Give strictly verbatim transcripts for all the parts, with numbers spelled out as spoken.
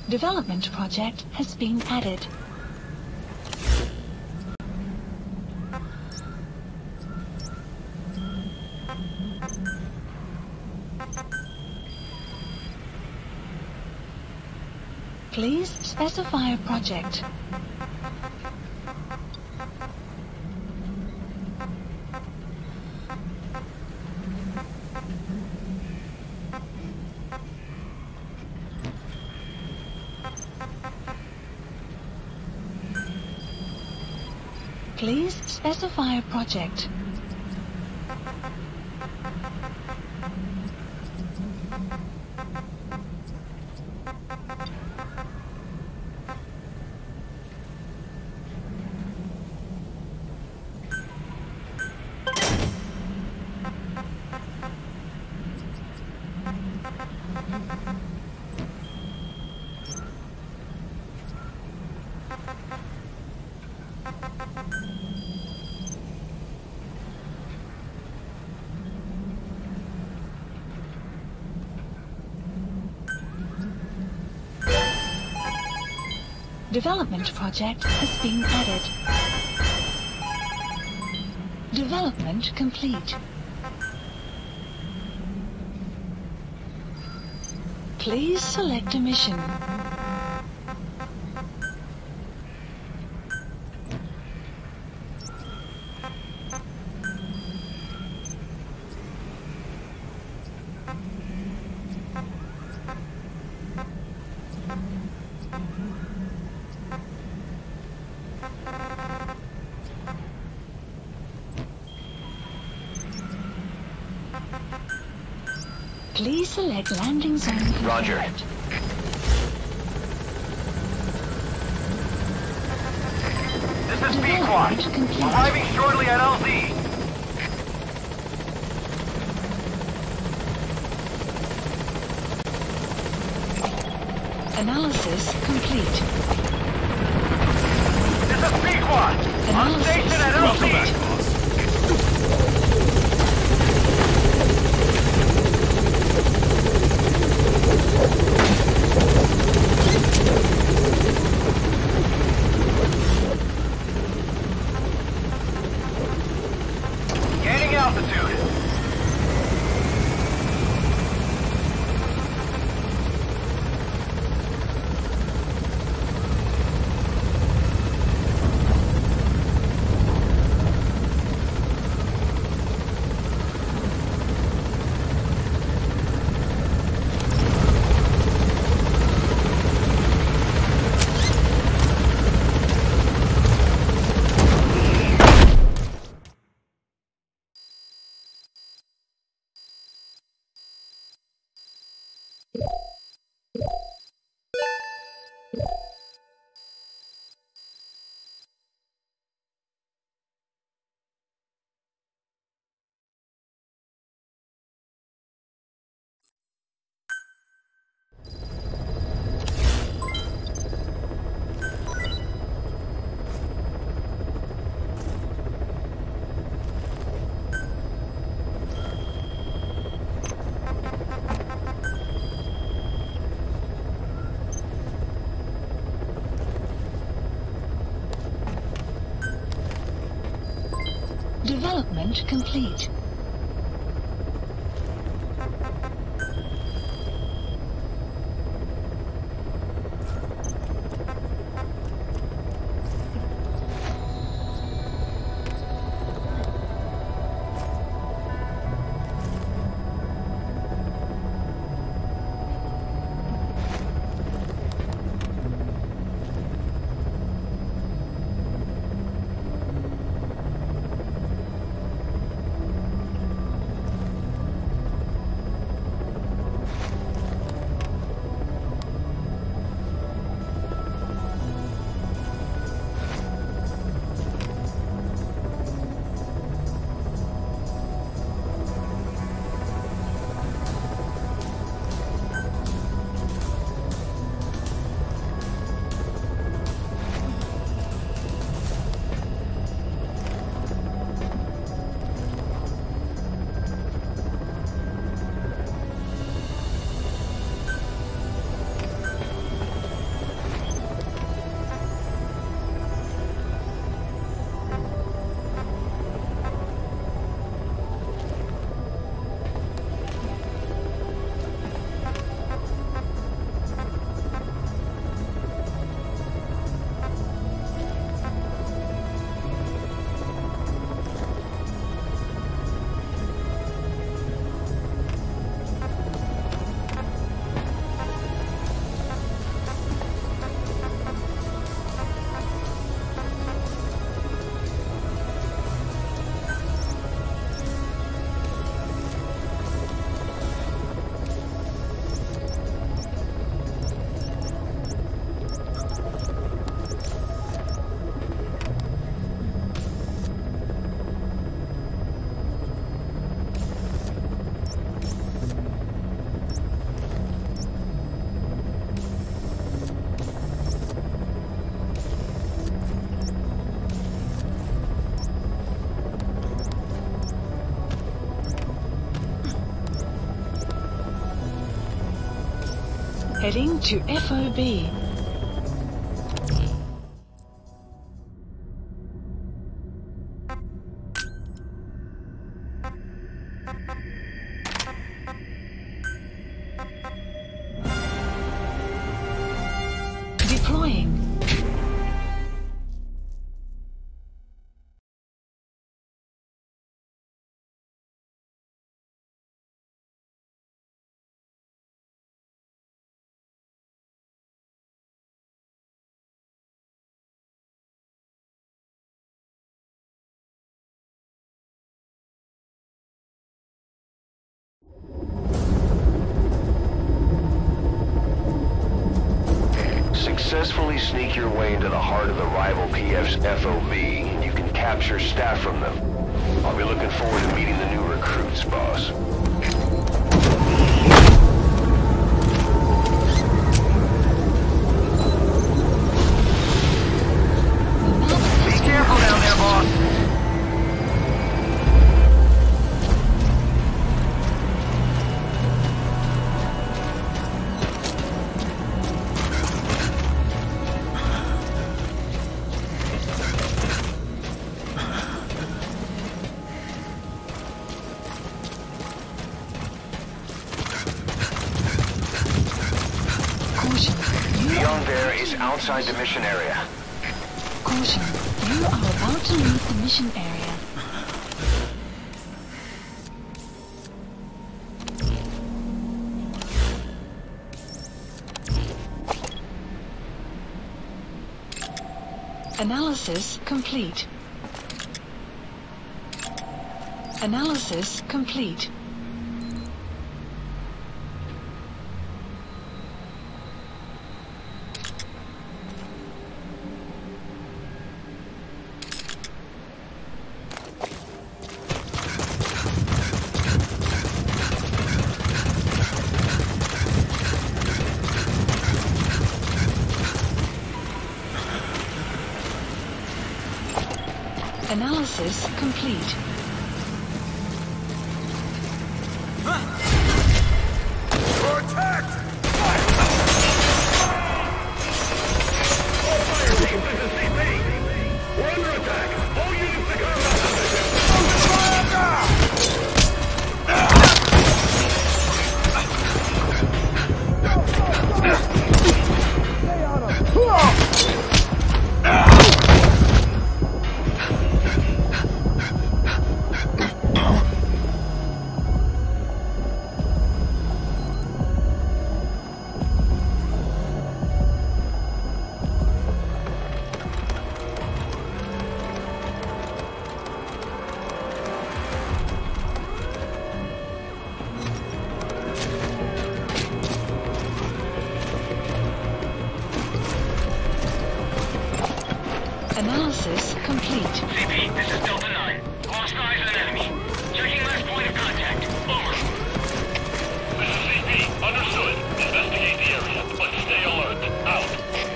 Development project has been added. Please specify a project. Please specify a project. Development project has been added. Development complete. Please select a mission. Please select landing zone. Roger. Confirmed. This is B-Quad. Arriving shortly at L Z. Analysis complete. This is B-Quad. On station at L Z. Gaining altitude. Development complete. Heading to F O B. Deploying. Successfully sneak your way into the heart of the rival P F's F O B, and you can capture staff from them. I'll be looking forward to meeting the new recruits, boss. Be careful down there, boss. Caution. You Young are Bear is outside the mission area. Caution. You are about to leave the mission area. Analysis complete. Analysis complete. Analysis complete. You're attacked! Fire team, this is C P! We're under attack! All units to combat position! Analysis complete. C P, this is Delta nine. Lost eyes of an enemy. Checking last point of contact. Over. This is C P. Understood. Investigate the area, but stay alert. Out.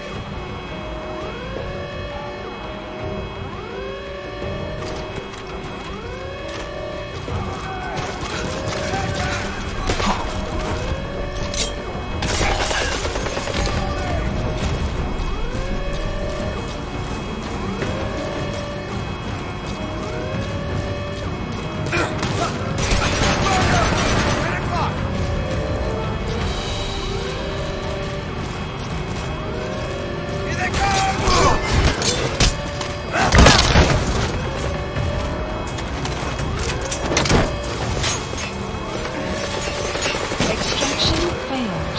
Extraction failed.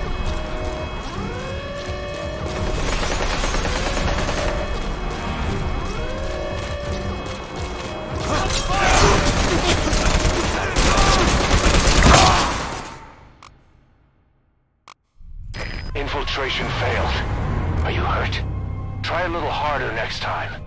Infiltration failed. Are you hurt? Try a little harder next time.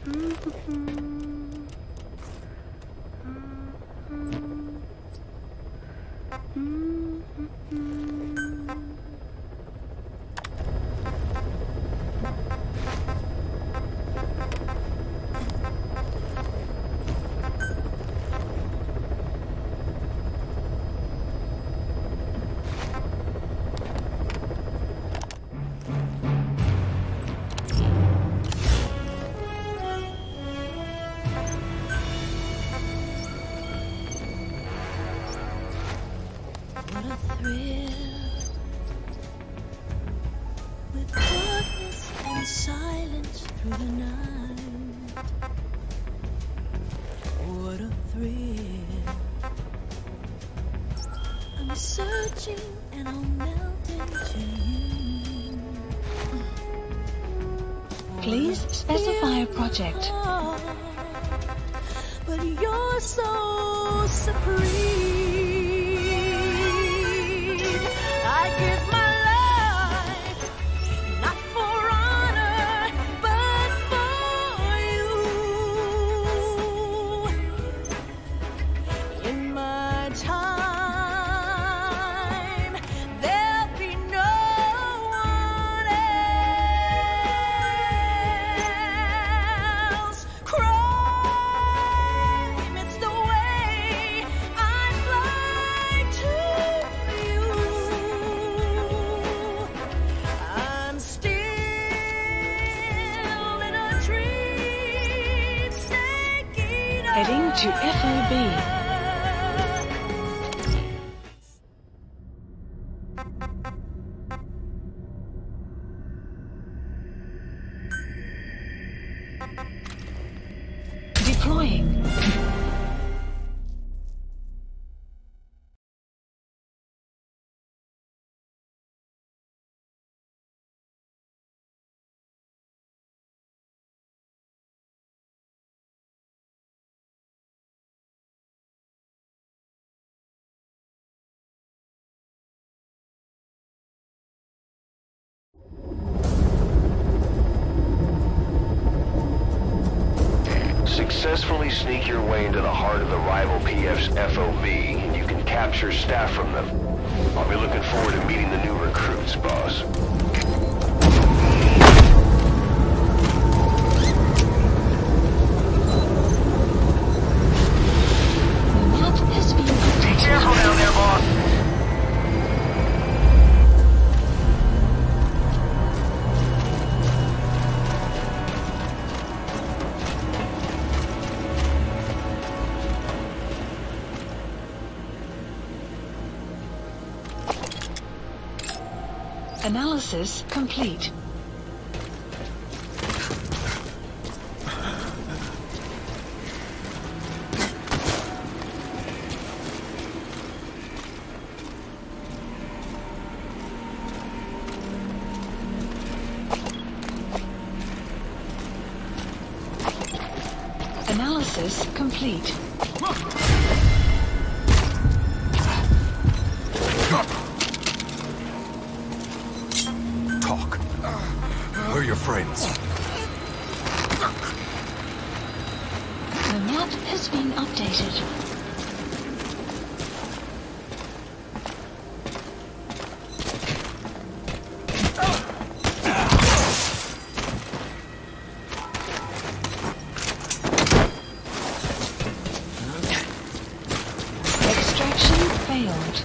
What a thrill, with darkness and silence through the night. What a thrill. I'm searching and I'll melt into you. Please specify a project. But you're so supreme. I give my life, not for honor, but for you. In my time, there'll be no one else. Crime, it's the way I fly to you. I'm still in a dream, staking Heading to F O B. Deploying. Successfully sneak your way into the heart of the rival P F's F O V, and you can capture staff from them. I'll be looking forward to meeting the new recruits, boss. The map has been updated. Careful down there, boss. Analysis complete. Analysis complete. Talk. Who are your friends? The map has been updated. Extraction failed.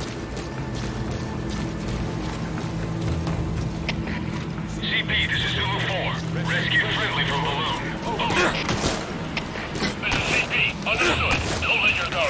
C P, this is Zulu four. Rescue friendly from balloon. Over. This is C P. Understood. Don't let your guard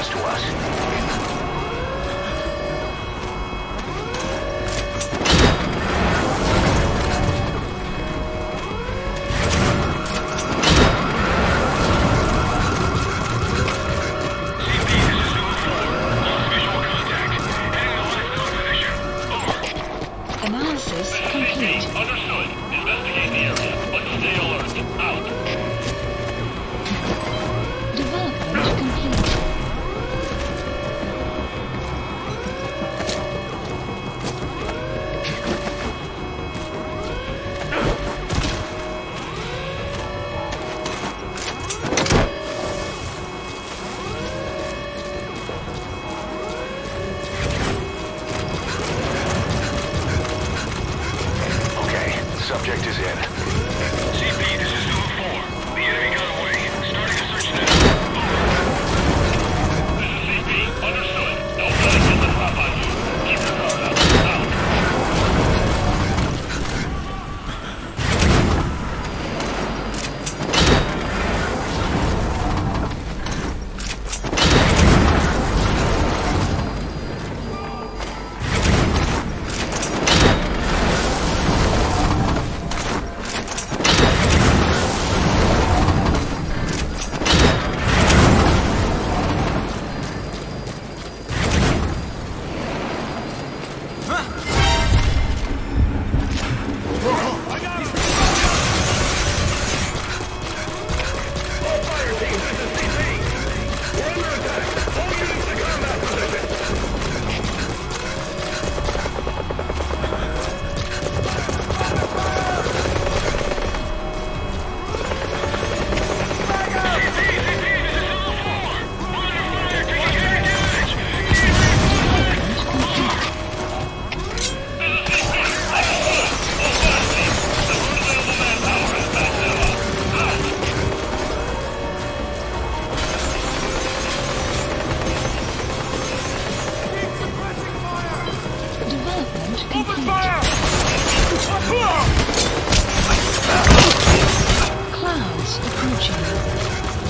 to us. Analysis complete. Understood. Investigate the area, but stay alert. Out. Development complete. Subject is in. C P, this is Zulu four. The enemy got away. Starting a search now. This is C P. Understood. Don't let it get the drop on you. Keep your guard up. Out. Clouds approaching.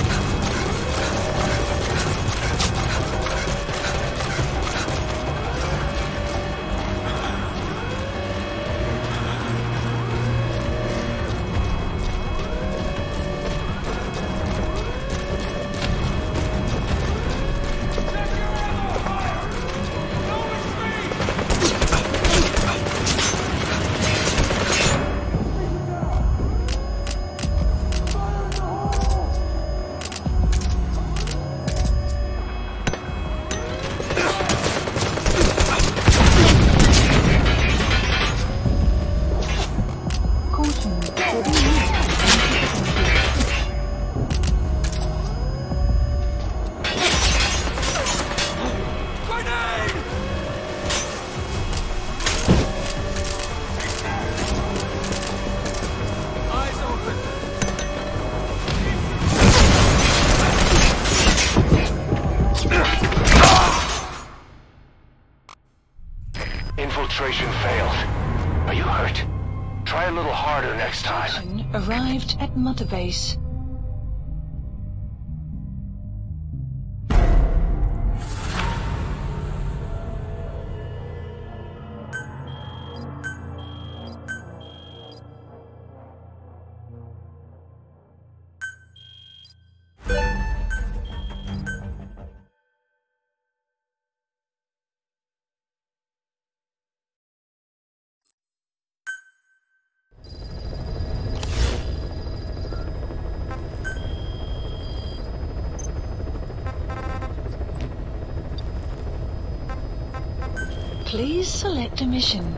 Infiltration failed. Are you hurt? Try a little harder next time. Arrived at Mother Base. Please select a mission.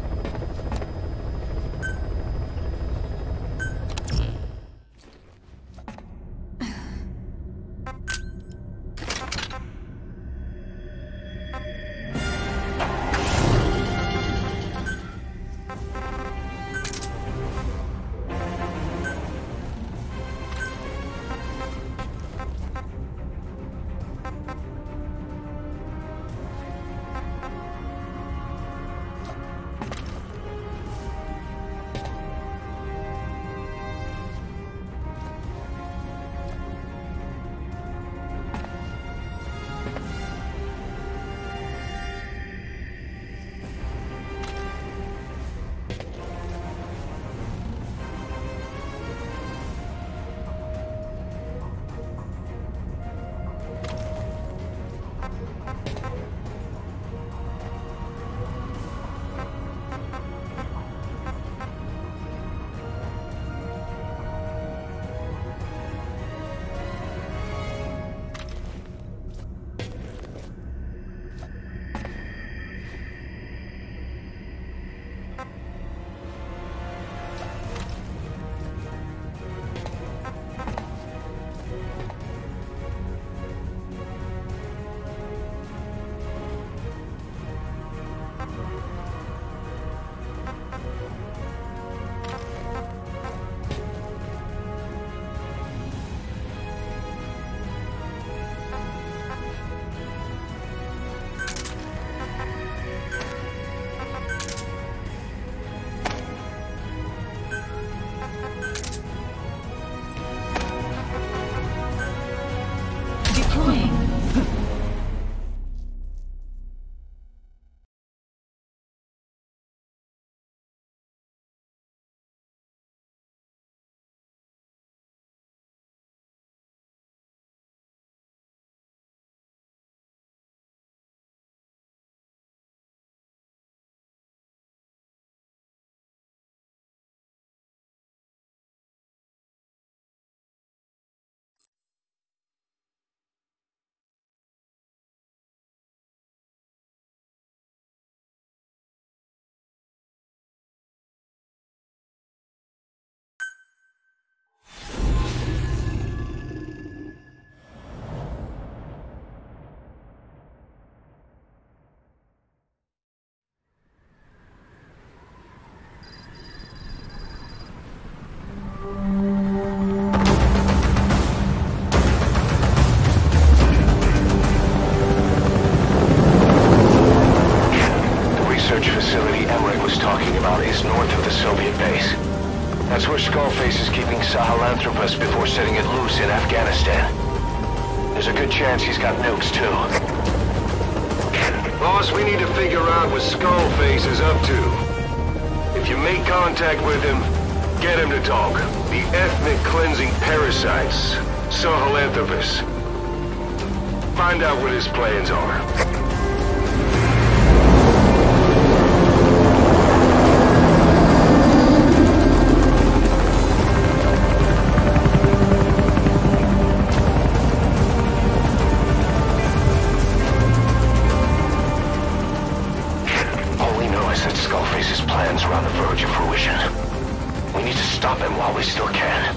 keeping Sahelanthropus before setting it loose in Afghanistan. There's a good chance he's got nukes, too. Boss, we need to figure out what Skullface is up to. If you make contact with him, get him to talk. The ethnic cleansing parasites, Sahelanthropus. Find out what his plans are. All we know is that Skullface's plans are on the verge of fruition. We need to stop him while we still can.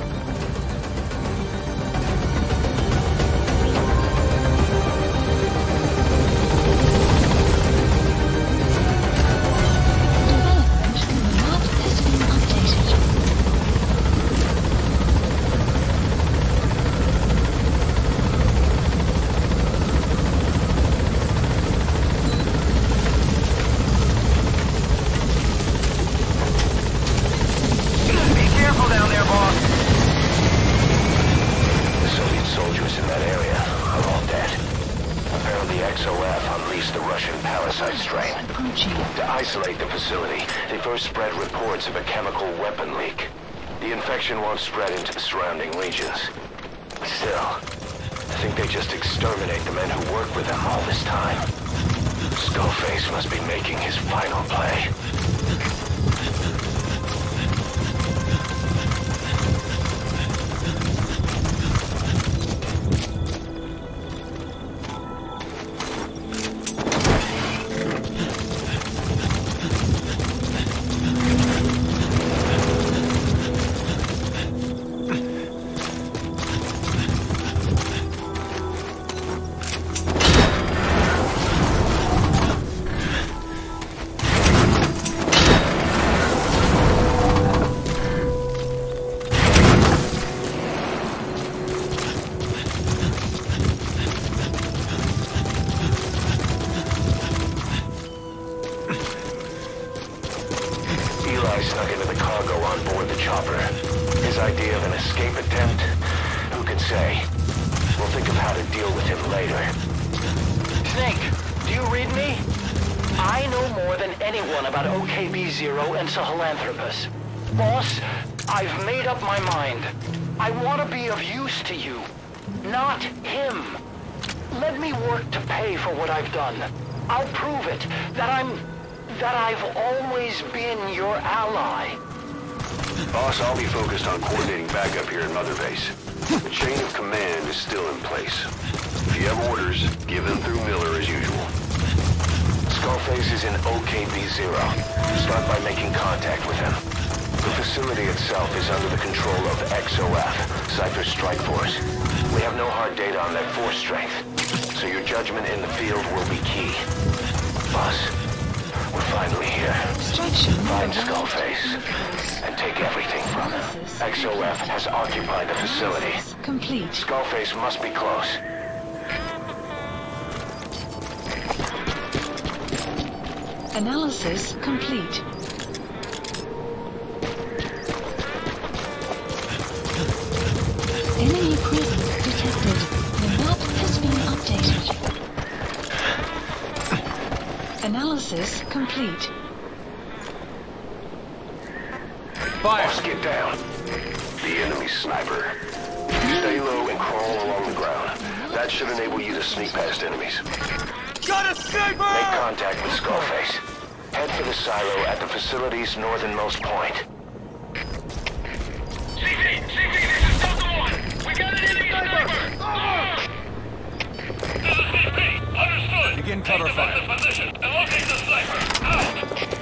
X O F unleashed the Russian parasite strain. To isolate the facility, they first spread reports of a chemical weapon leak. The infection won't spread into the surrounding regions. Still, I think they just exterminate the men who work with them all this time. Skullface must be making his final play. Eli snuck into the cargo on board the chopper. His idea of an escape attempt? Who can say? We'll think of how to deal with him later. Snake, do you read me? I know more than anyone about O K B zero and Sahelanthropus. Boss, I've made up my mind. I want to be of use to you, not him. Let me work to pay for what I've done. I'll prove it, that I'm... that I've always been your ally. Boss, I'll be focused on coordinating backup here in Mother Base. The chain of command is still in place. If you have orders, give them through Miller as usual. Skullface is in O K B zero. Start by making contact with him. The facility itself is under the control of X O F, Cypher's Strike Force. We have no hard data on their force strength, so your judgment in the field will be key. Boss, we're finally here. Find Skullface and take everything from him. X O F has occupied the facility. Complete. Skullface must be close. Analysis complete. Enemy presence detected. The map has been updated. Analysis complete. Boss, get down. The enemy sniper. Stay low and crawl along the ground. That should enable you to sneak past enemies. Got a sniper! Make contact with Skullface. Head for the silo at the facility's northernmost point. C P, C P, this is Delta One. We got an enemy sniper. Over. This is C P. Understood. Begin cover fire. Take defensive position and locate the sniper. Out.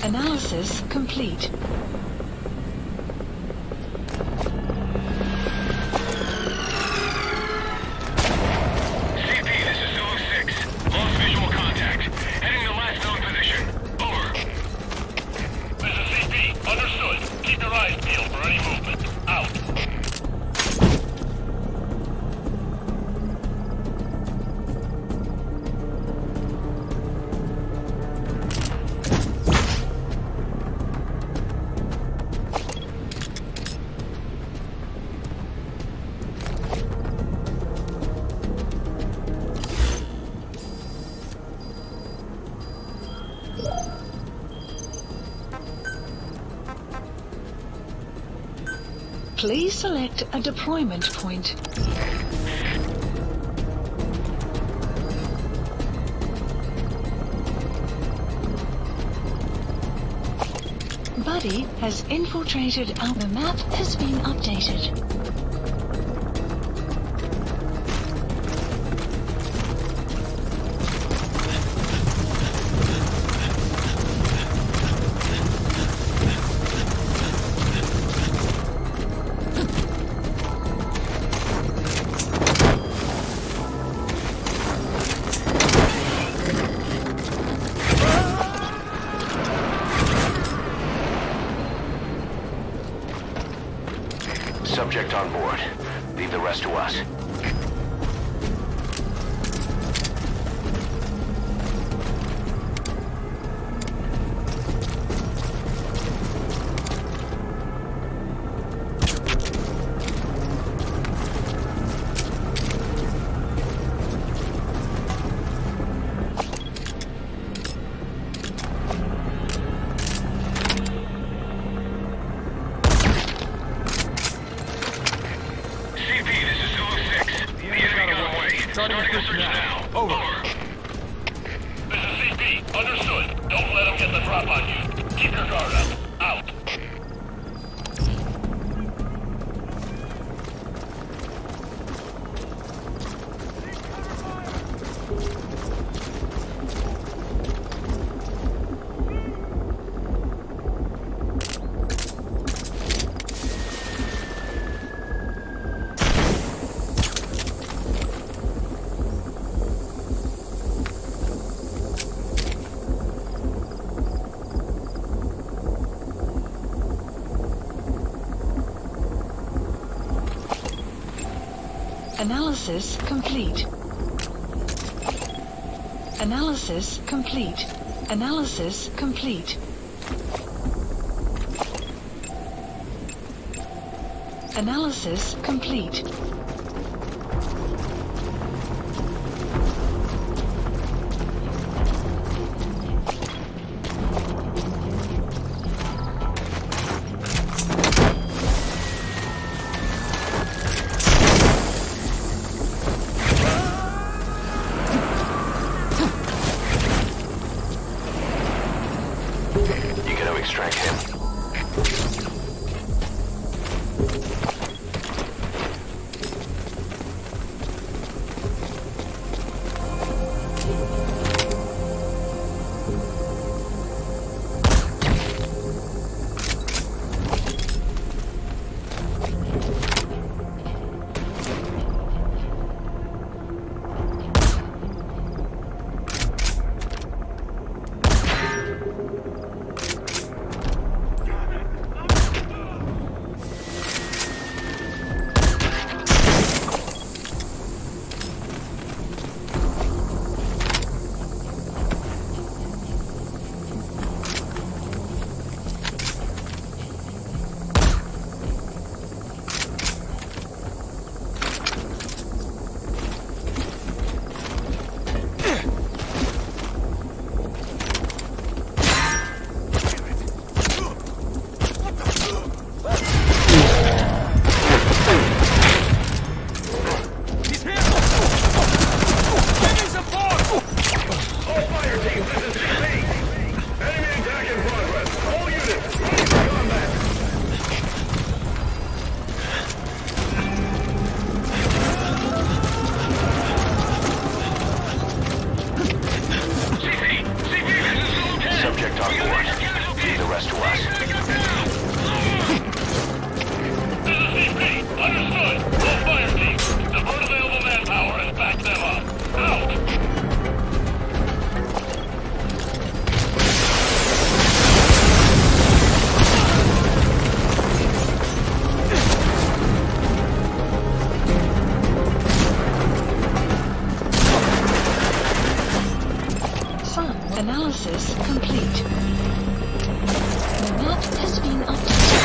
Analysis complete. C P, this is Zulu six. Lost visual contact. Heading to last known position. Over. This is C P. Understood. Keep your eyes peeled for any movement. Out. Please select a deployment point. Buddy has infiltrated our the map has been updated. Subject on board. Leave the rest to us. Starting a search now. Over. This is C P. Understood. Don't let them get the drop on you. Keep your guard up. Out. Analysis complete. Analysis complete. Analysis complete. Analysis complete. You gotta extract him. Analysis complete. The map has been updated.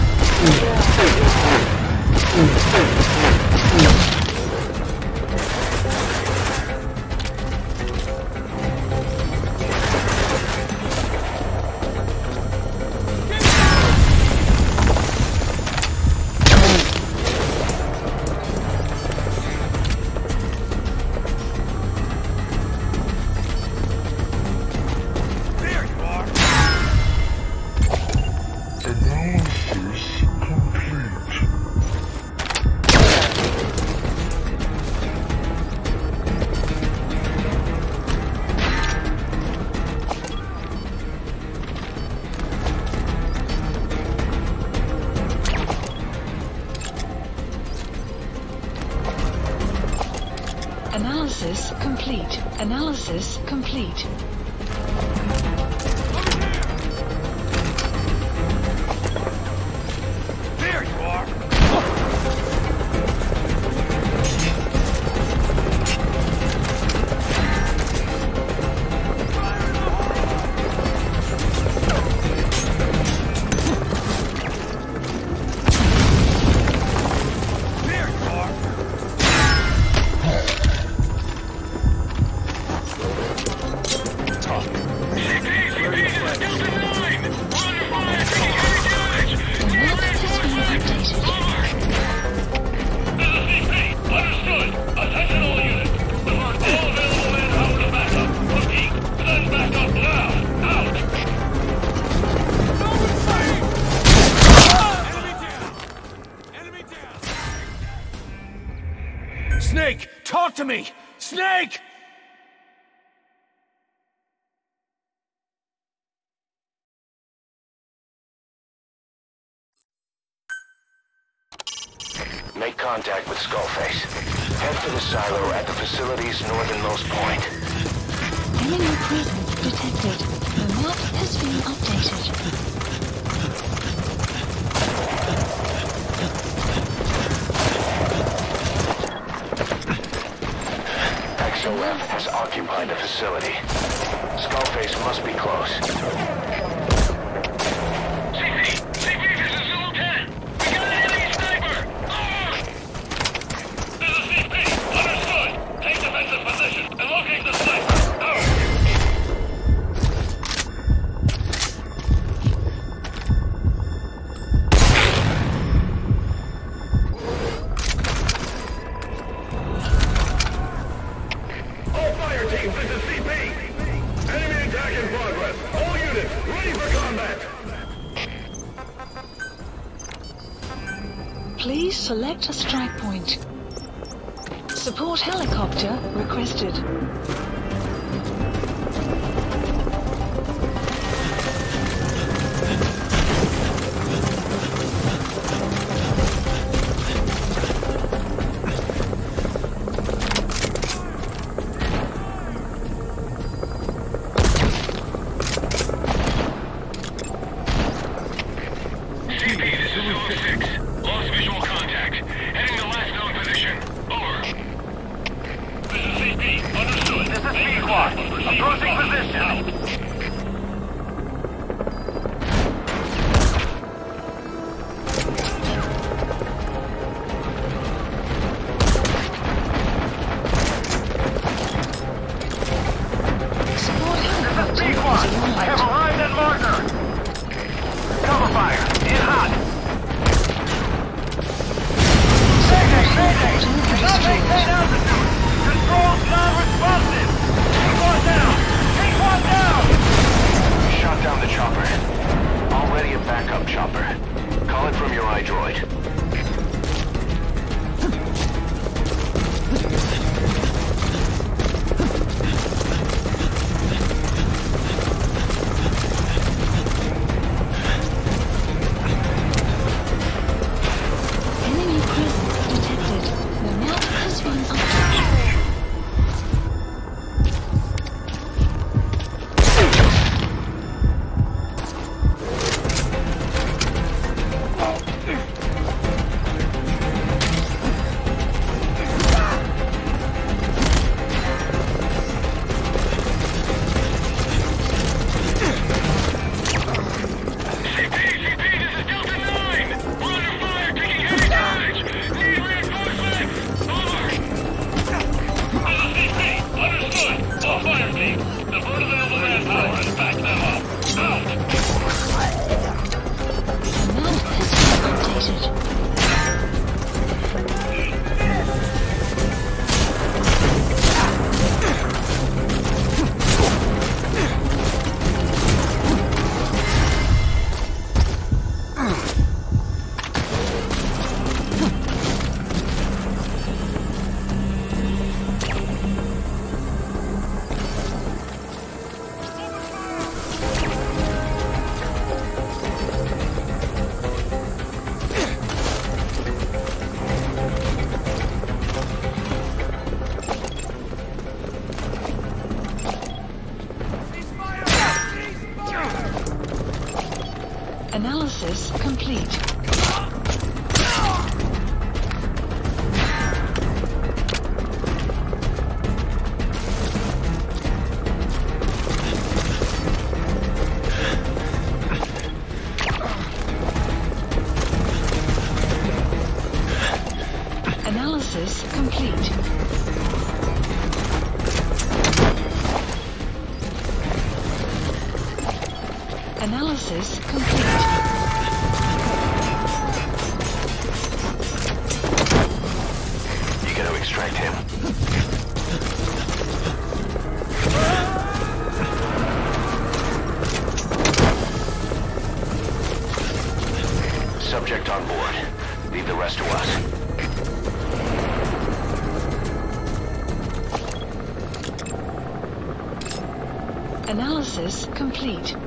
Analysis complete. Analysis complete. There you are! Snake! Talk to me! Snake! Make contact with Skullface. Head for the silo at the facility's northernmost point. Enemy presence detected. The map has been updated. X O F has occupied the facility. Skullface must be close. C P! C P, this is Zulu ten! We got an enemy sniper! Over! This is C P! Understood! Take defensive position and locate the sniper! Over! All fire teams, this is C P! Enemy attack in progress. All units, ready for combat! Please select a strike point. Support helicopter requested. C P, this is Zulu six. Lost visual contact. Heading to last known position. Over. This is C P. Understood. This is C-Squad. Approaching position. Out. Support helicopter is I have arrived. arrived at marker. Cover fire. In hot. Mayday, mayday. Not maintain altitude. Control's non-responsive. Take one down. Take one down. Analysis complete. Analysis complete. Analysis complete. You gotta extract him. Subject on board. Leave the rest to us. Analysis complete.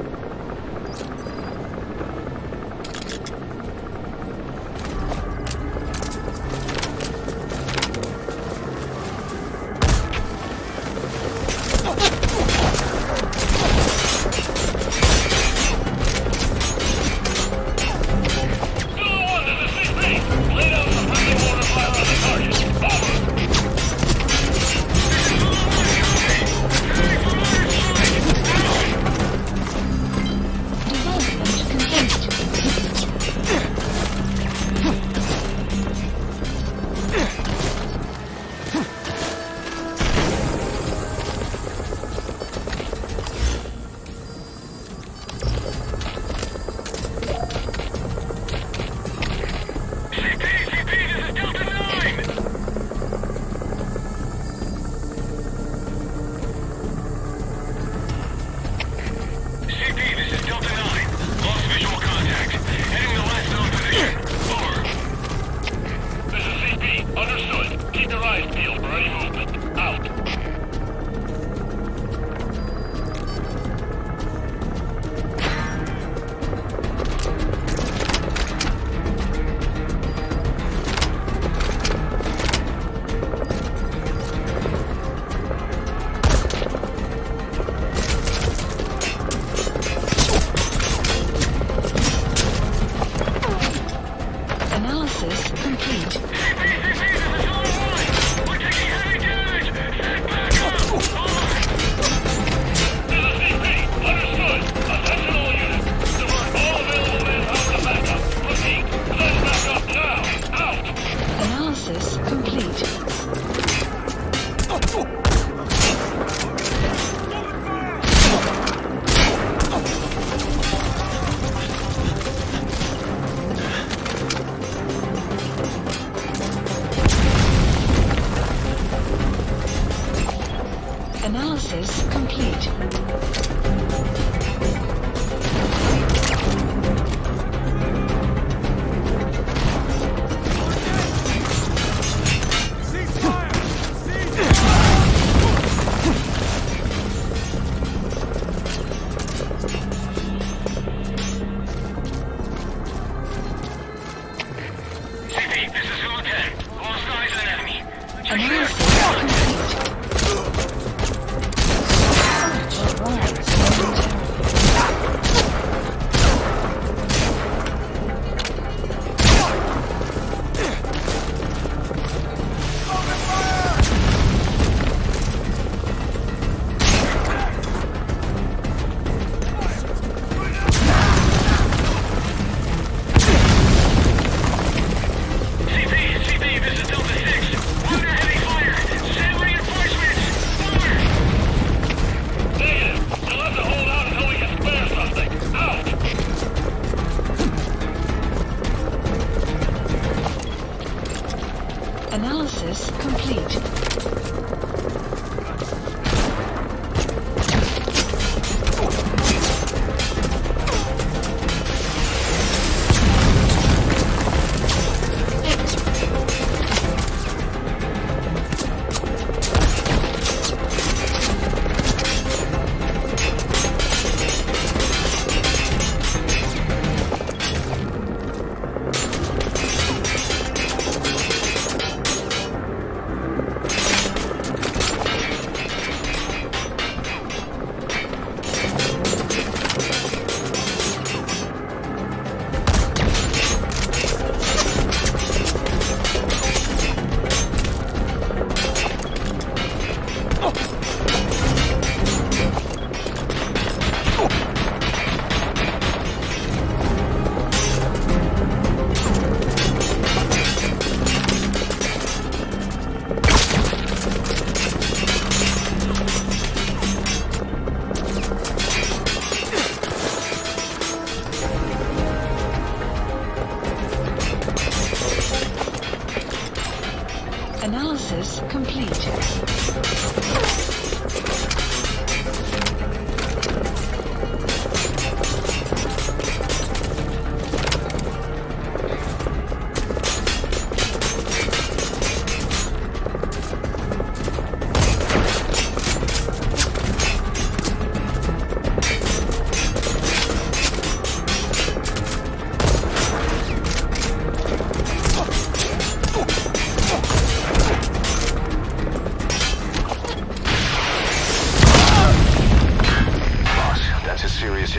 Analysis complete.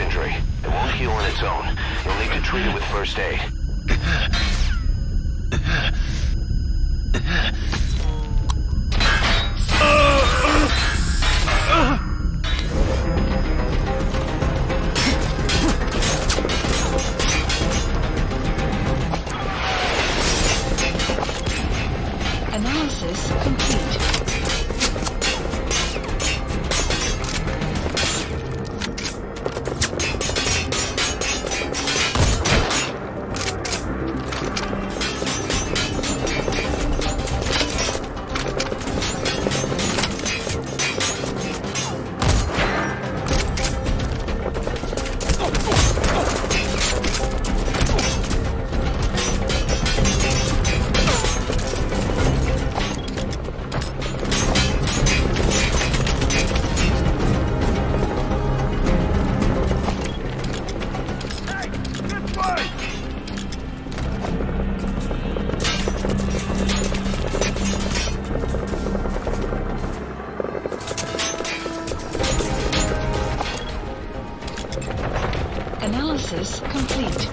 injury. It won't heal on its own. You'll need to treat it with first aid. Analysis complete. Analysis complete.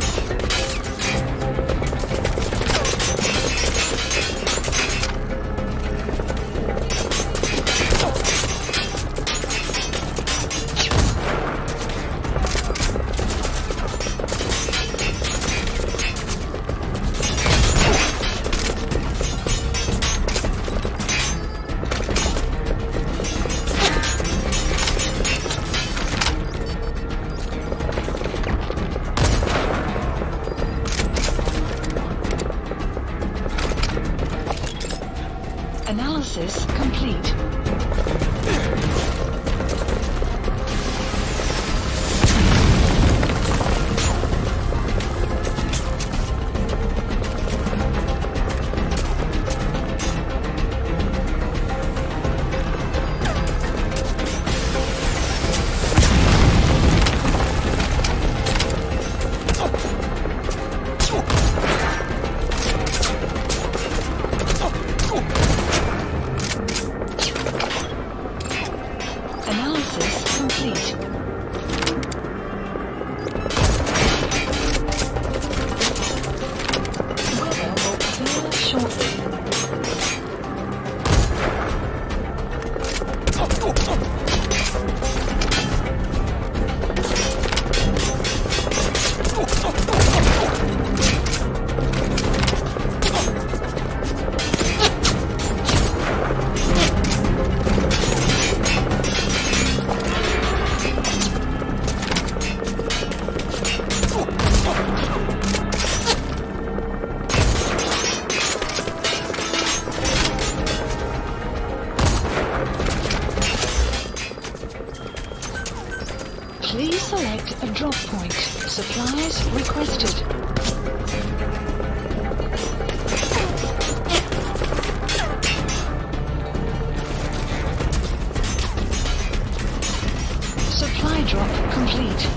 Analysis complete. Analysis complete. Weather will clear shortly. Please select a drop point. Supplies requested. Supply drop complete.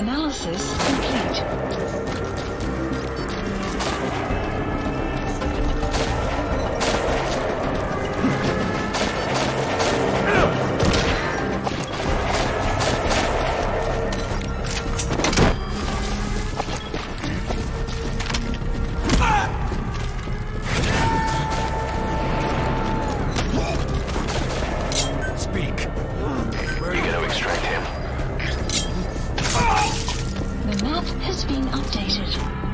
Analysis complete. Has been updated.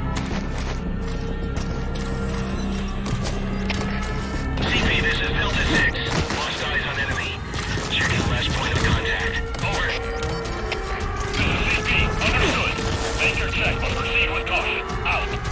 C P, this is Delta six. Lost eyes on enemy. Checking last point of contact. Over. This is C P. Understood. Make your check, but proceed with caution. Out.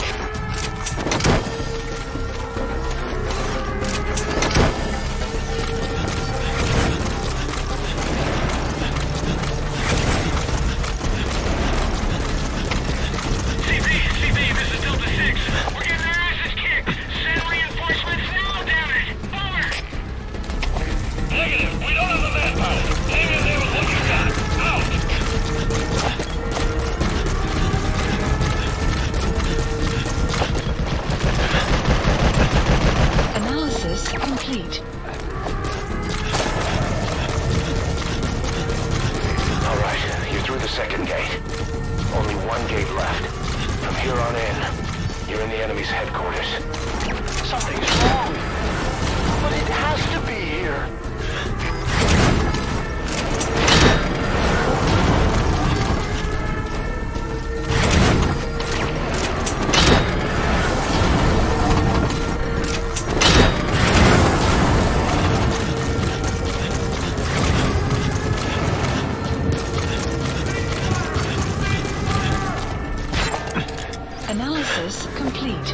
Complete. Alright, you're through the second gate. Only one gate left. From here on in, you're in the enemy's headquarters. Something's wrong. But it has to be here. Analysis complete.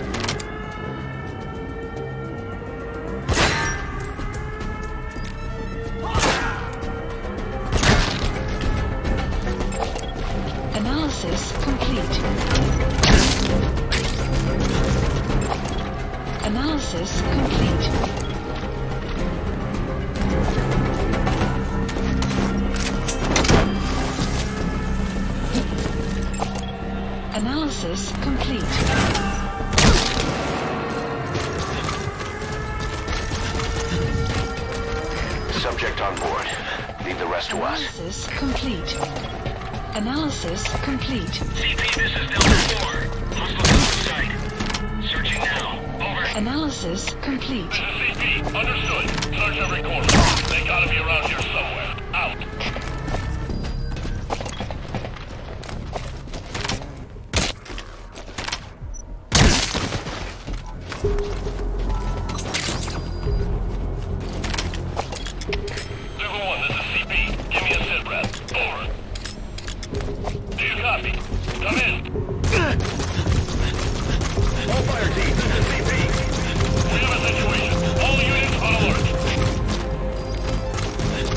Analysis complete. Analysis complete. Analysis complete. Subject on board. Leave the rest to us. Analysis complete. Analysis complete. C P, this is Delta four. Hostile in sight. Searching now. Over. Analysis complete. This is C P. Understood. Search every corner. They gotta be around here somewhere. Out. Come in. All fire teams, this is C P. We have a situation. All units on alert.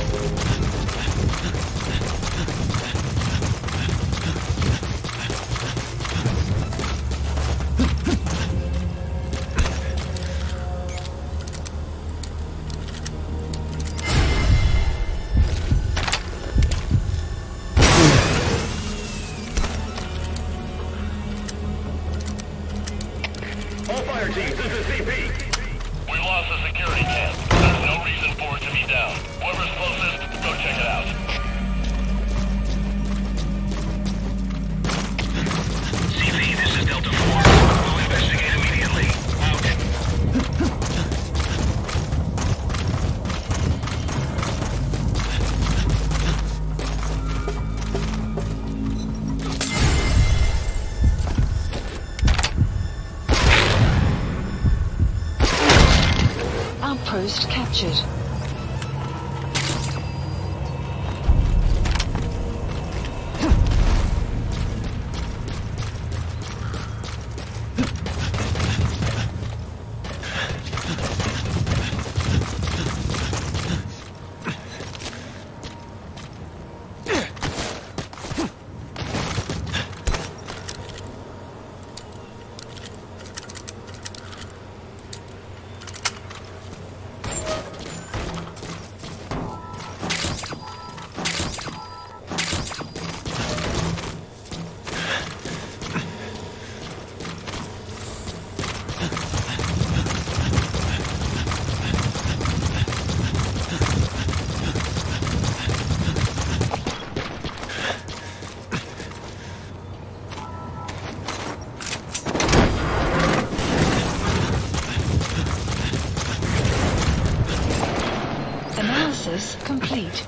Task complete.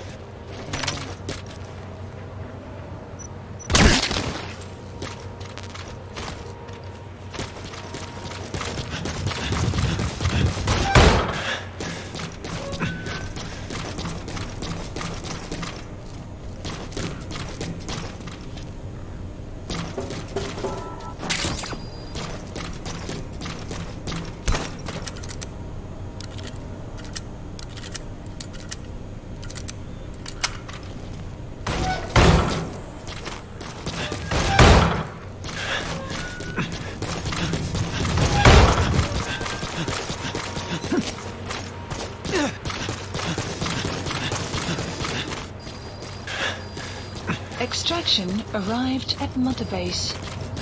Extraction arrived at Mother Base.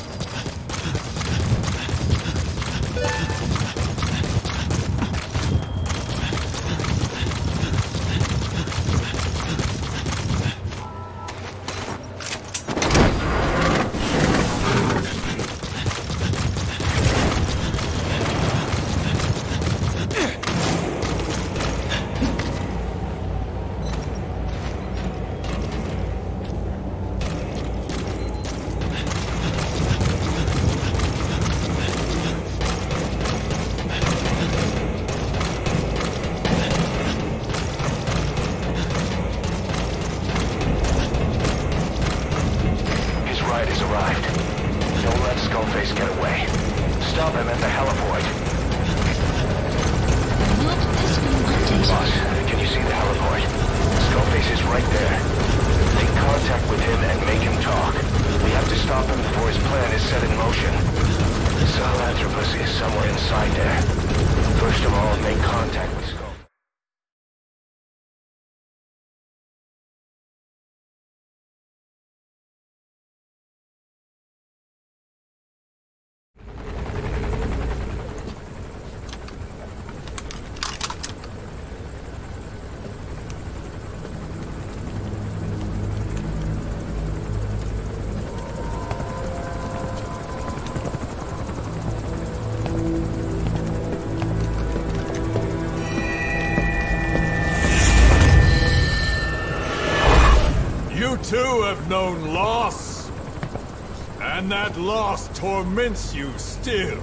Too have known loss, and that loss torments you still.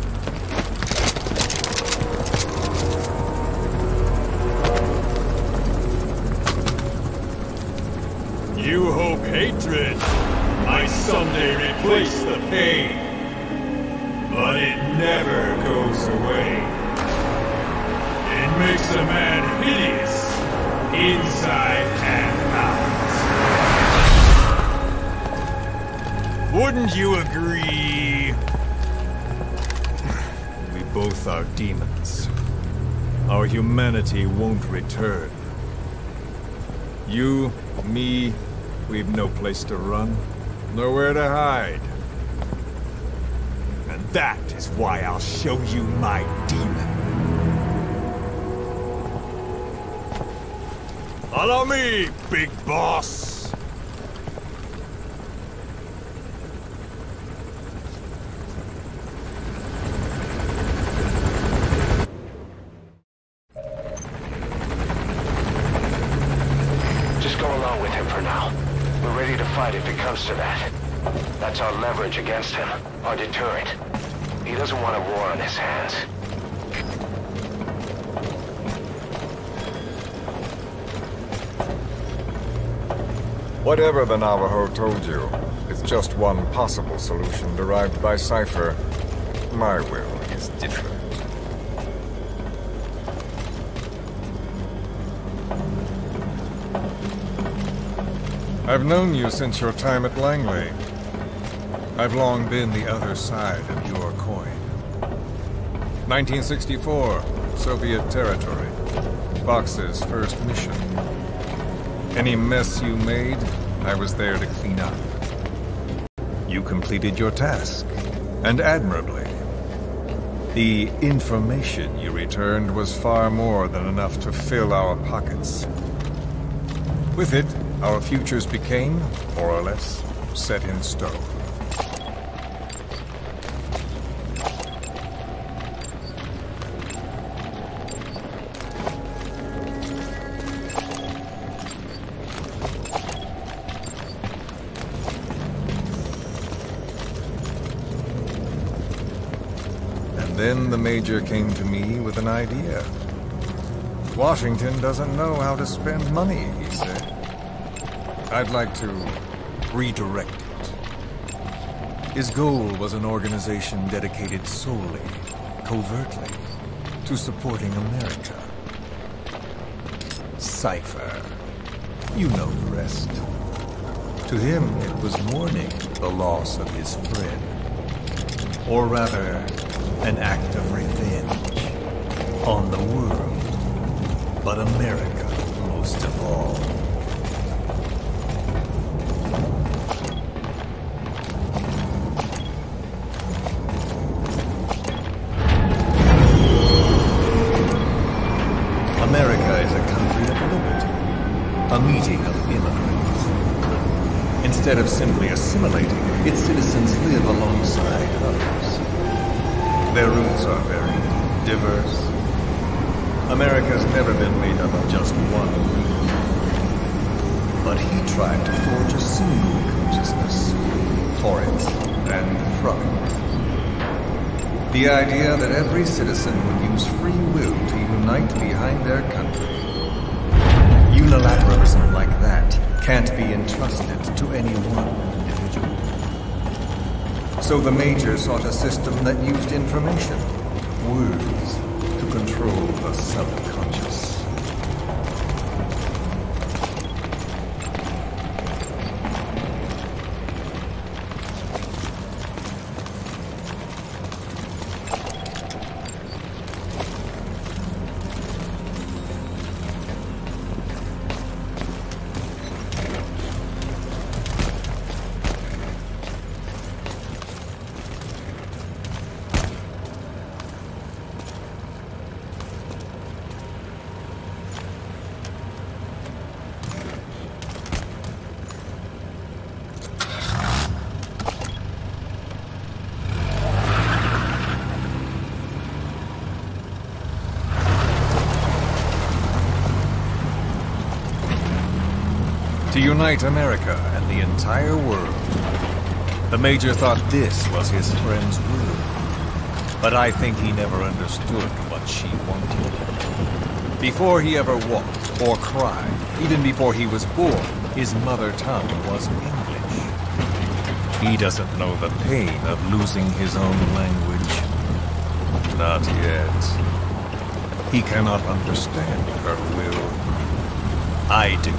You hope hatred might someday replace the pain, but it never goes away. It makes a man hideous, inside and out. Wouldn't you agree? We both are demons. Our humanity won't return. You, me, we've no place to run, nowhere to hide. And that is why I'll show you my demon. Follow me, big boss! If it comes to that. That's our leverage against him, our deterrent. He doesn't want a war on his hands. Whatever the Navajo told you, it's just one possible solution derived by Cypher. My will is different. I've known you since your time at Langley. I've long been the other side of your coin. nineteen sixty-four, Soviet territory. Box's first mission. Any mess you made, I was there to clean up. You completed your task, and admirably. The information you returned was far more than enough to fill our pockets. With it, our futures became, more or less, set in stone. Then the Major came to me with an idea. Washington doesn't know how to spend money, he said. I'd like to redirect it. His goal was an organization dedicated solely, covertly, to supporting America. Cypher. You know the rest. To him, it was mourning the loss of his friend. Or rather, an act of revenge on the world, but America most of all. America is a country of liberty, a meeting of immigrants. Instead of simply assimilating, its citizens live alongside others. Their roots are very diverse. America's never been made up of just one group. But he tried to forge a single consciousness for it and from it. The idea that every citizen would use free will to unite behind their country. Unilateralism like that can't be entrusted to any one individual. So the Major sought a system that used information, words, to control the subconscious. To unite America and the entire world. The Major thought this was his friend's will. But I think he never understood what she wanted. Before he ever walked or cried, even before he was born, his mother tongue was English. He doesn't know the pain of losing his own language. Not yet. He cannot understand her will. I do.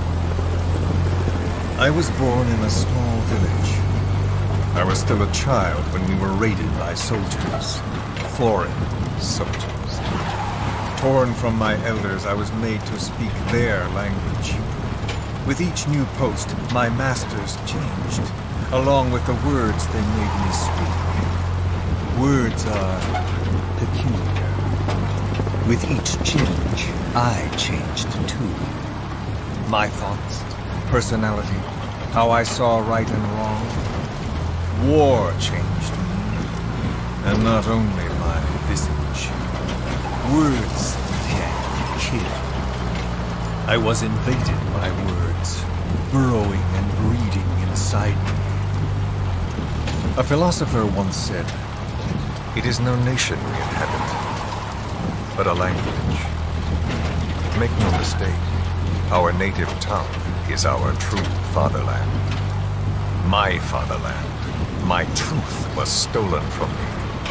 I was born in a small village. I was still a child when we were raided by soldiers. Foreign soldiers. Torn from my elders, I was made to speak their language. With each new post, my masters changed, along with the words they made me speak. Words are peculiar. With each change, I changed too. My thoughts, personality, how I saw right and wrong. War changed me, and not only my visage. Words can kill. I was invaded by words, burrowing and breeding inside me. A philosopher once said, "It is no nation we inhabit, but a language." Make no mistake, our native tongue is our true fatherland. My fatherland. My truth was stolen from me.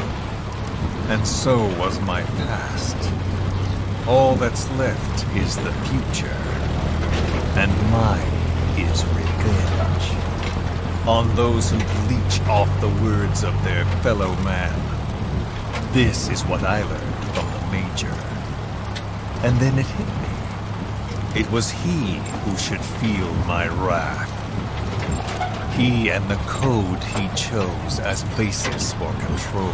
And so was my past. All that's left is the future. And mine is revenge. On those who bleach off the words of their fellow man. This is what I learned from the Major. And then it hit me. It was he who should feel my wrath. He and the code he chose as basis for control.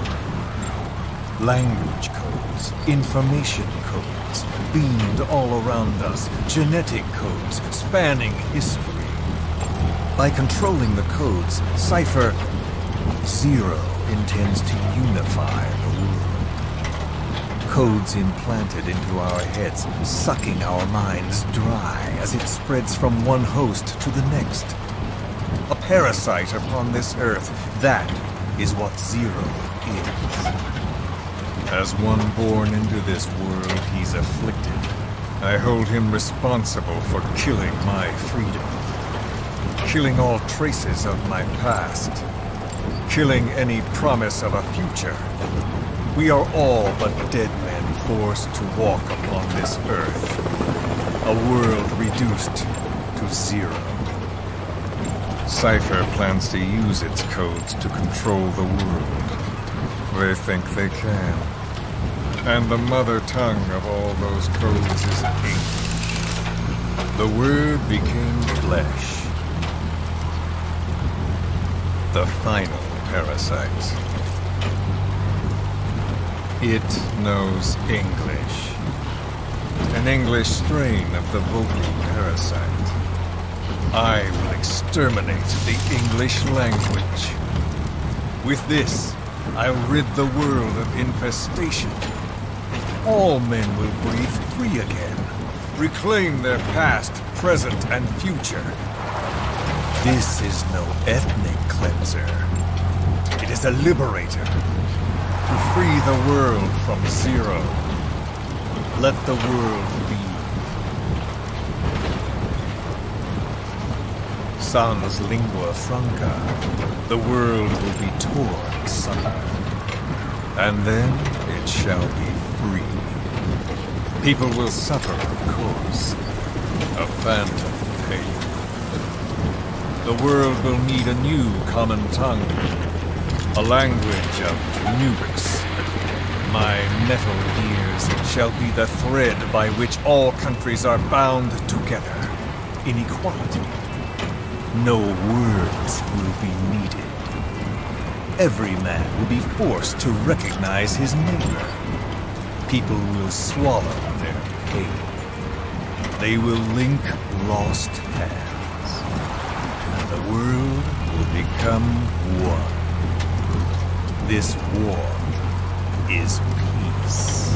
Language codes, information codes, beamed all around us, genetic codes spanning history. By controlling the codes, Cypher Zero intends to unify the world. Codes implanted into our heads, sucking our minds dry as it spreads from one host to the next. A parasite upon this earth, that is what Zero is. As one born into this world, he's afflicted. I hold him responsible for killing my freedom. Killing all traces of my past. Killing any promise of a future. We are all but dead men forced to walk upon this earth. A world reduced to zero. Cypher plans to use its codes to control the world. They think they can. And the mother tongue of all those codes is English. The Word became flesh. The final parasite. It knows English. An English strain of the vocal parasite. I will exterminate the English language. With this, I'll rid the world of infestation. All men will breathe free again, reclaim their past, present, and future. This is no ethnic cleanser. It is a liberator. To free the world from zero. Let the world be. Sans lingua franca, the world will be torn asunder. And then it shall be free. People will suffer, of course. A phantom pain. The world will need a new common tongue. A language of Nubix. My metal ears shall be the thread by which all countries are bound together. In equality. No words will be needed. Every man will be forced to recognize his neighbor. People will swallow their pain. They will link lost hands. And the world will become one. This war is peace.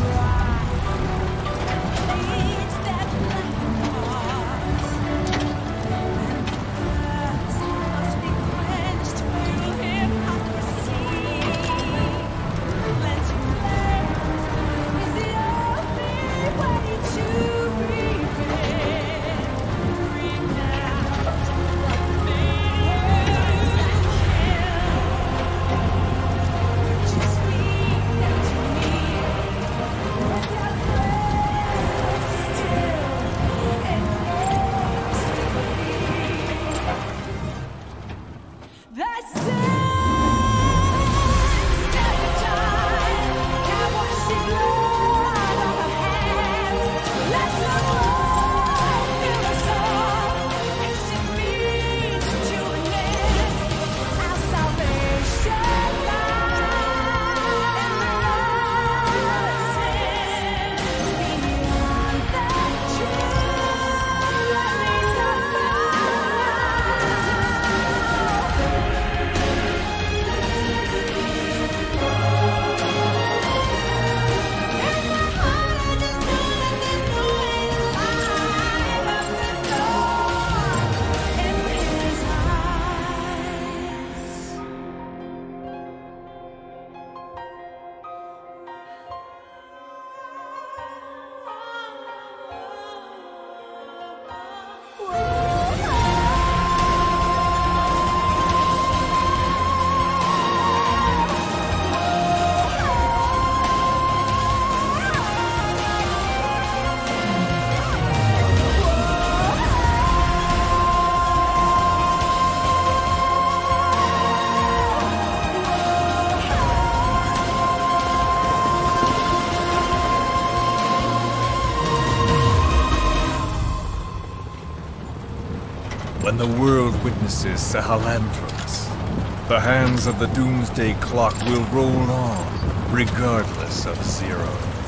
When the world witnesses Sahelanthropus, the hands of the doomsday clock will roll on, regardless of zero.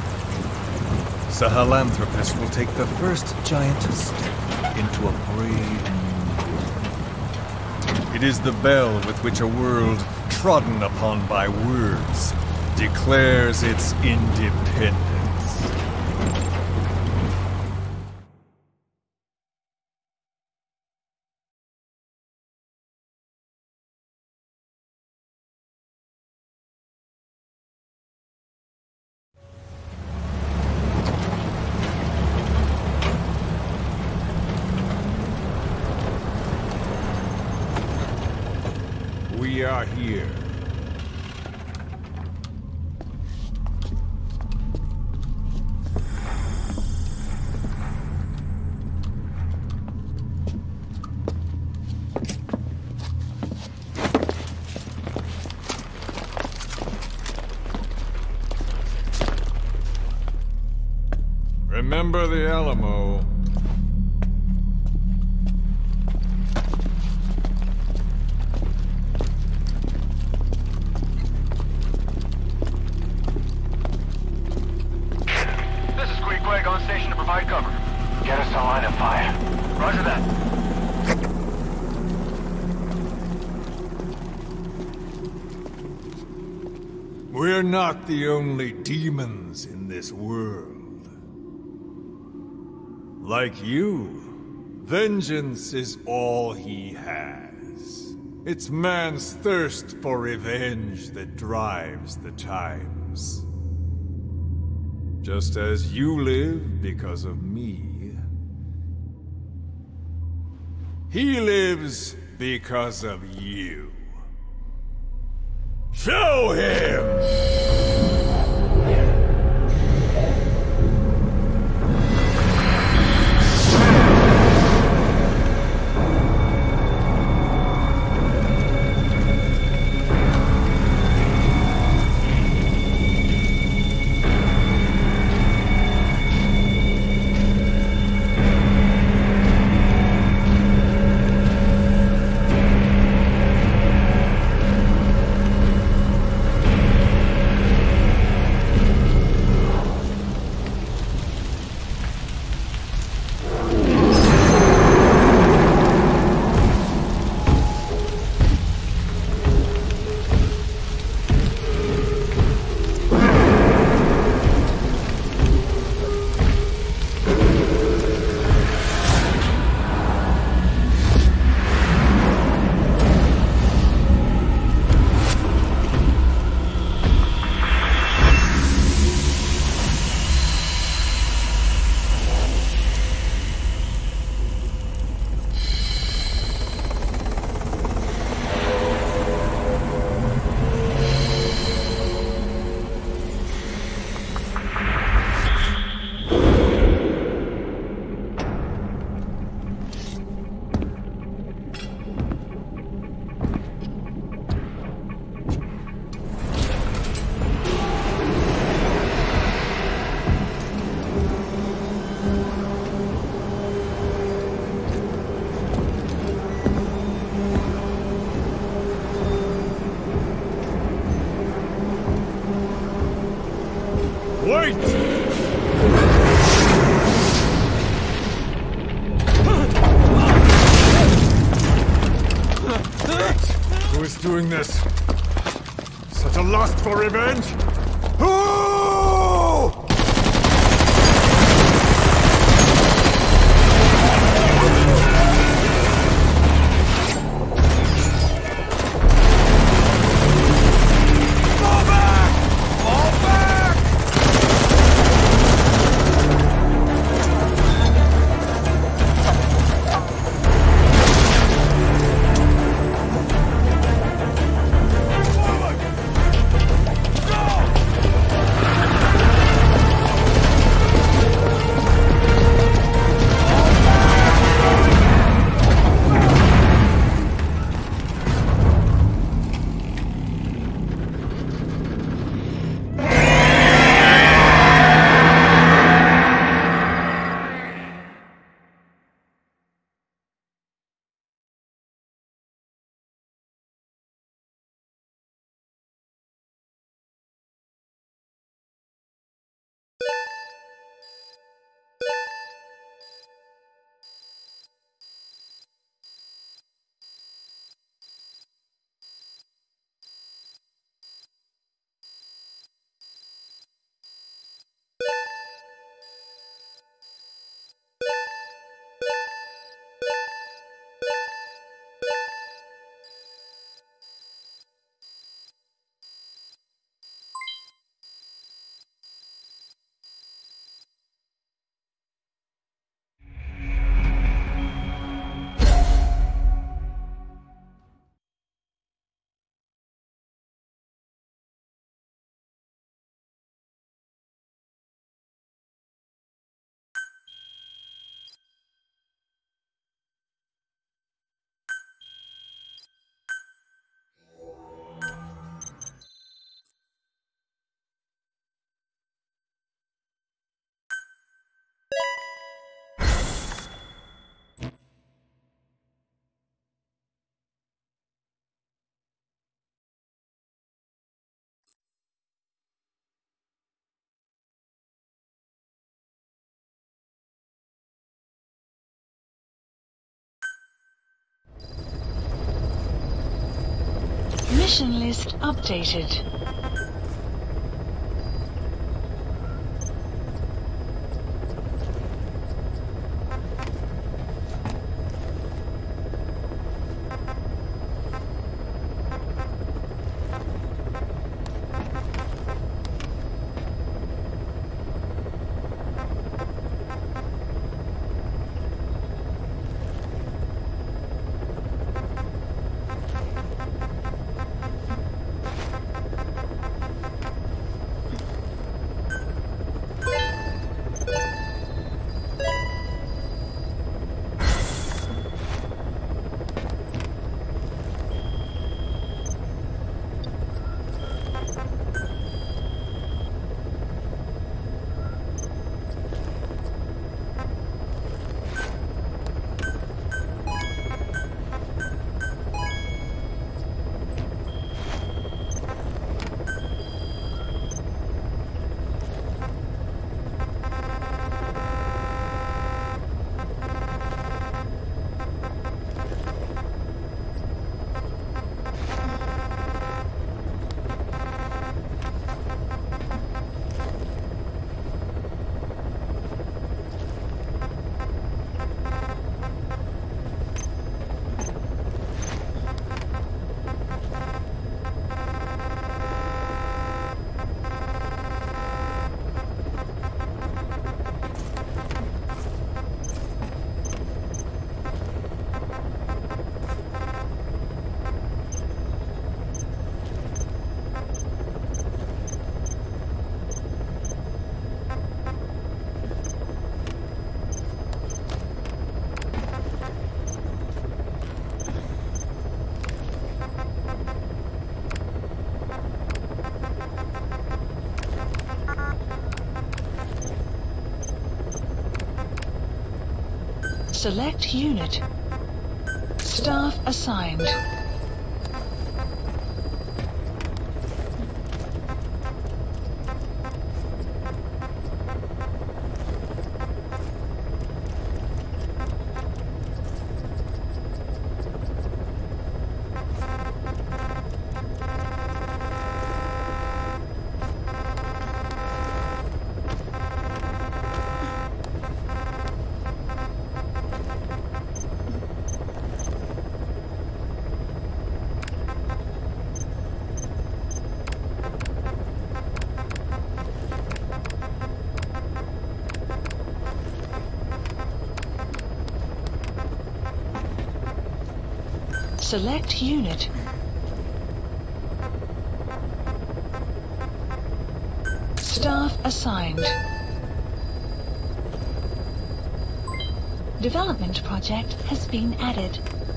Sahelanthropus will take the first giant step into a brave new world. It is the bell with which a world trodden upon by words declares its independence. we are here. Remember the Alamo. This is Queequeg on station to provide cover. Get us a line of fire. Roger that. We're not the only demons in this world. Like you, vengeance is all he has. It's man's thirst for revenge that drives the times. Just as you live because of me, he lives because of you. Show him! Wait! Who is doing this? Such a lust for revenge? Who? Go! Mission list updated. Select unit. Staff assigned. Select unit. Staff assigned. Development project has been added.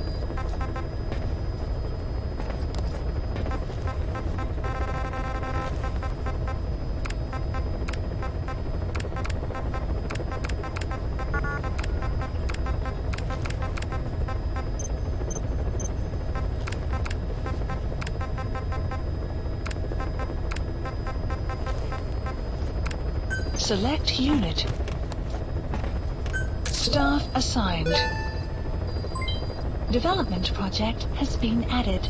Select unit. Staff assigned. Development project has been added.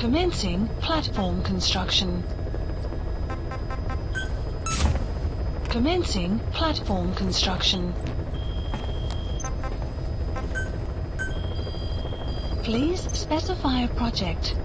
Commencing platform construction. Commencing platform construction. Please specify a project.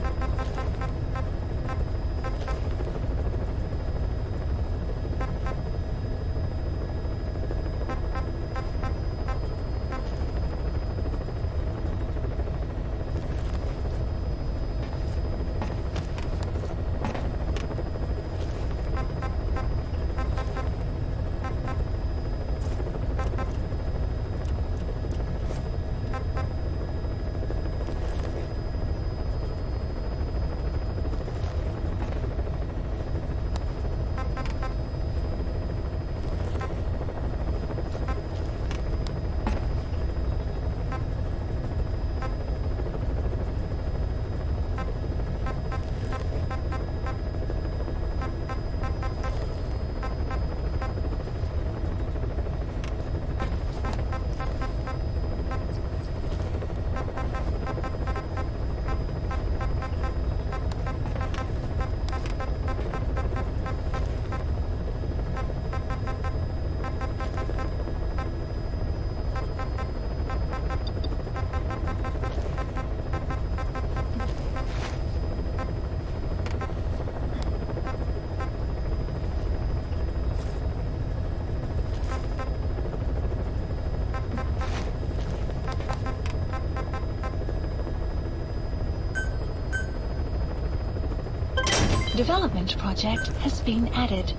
Development project has been added.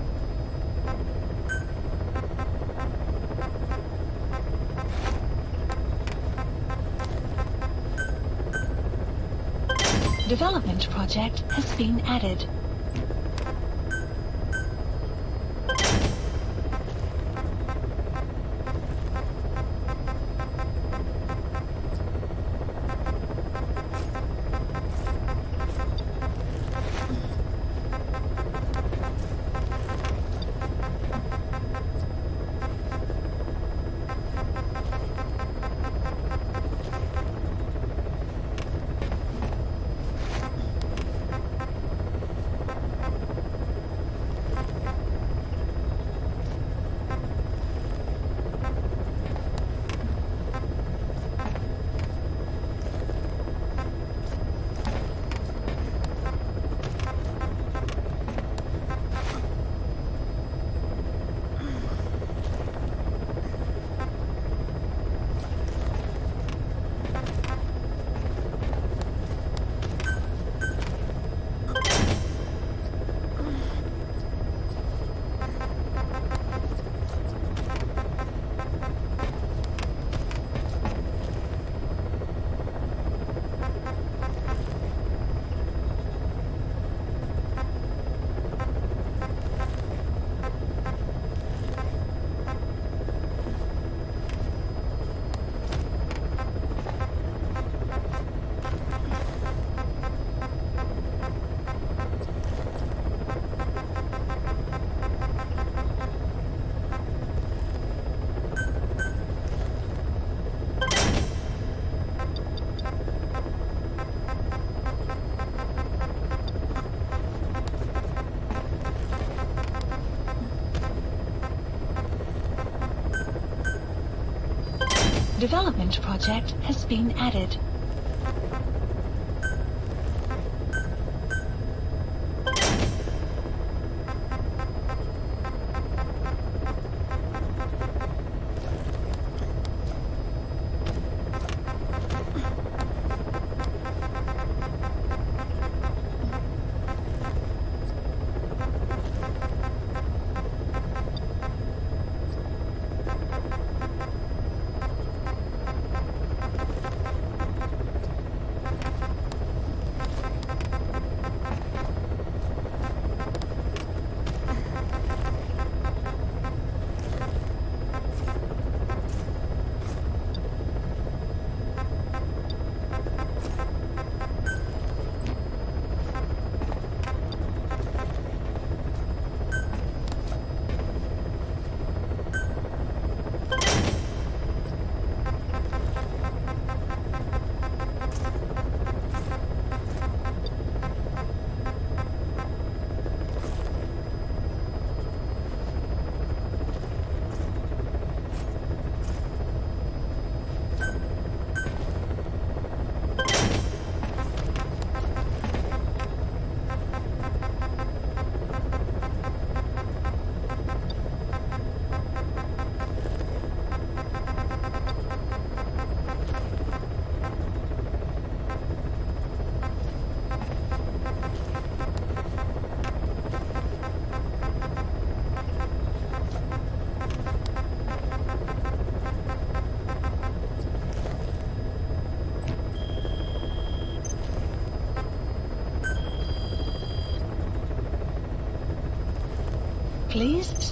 Development project has been added. Development project has been added.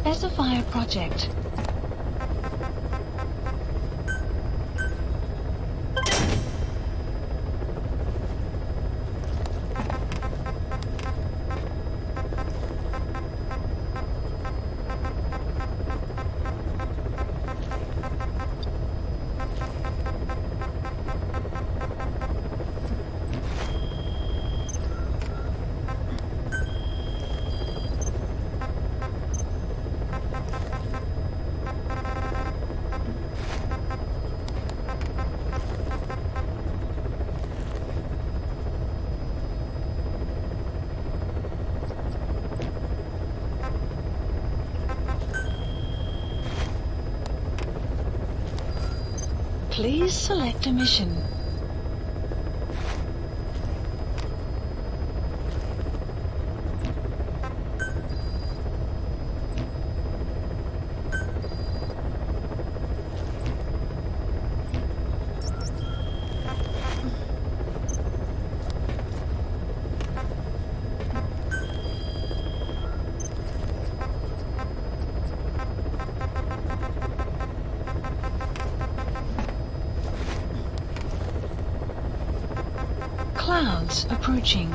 Specify a project. Please select a mission. Clouds approaching.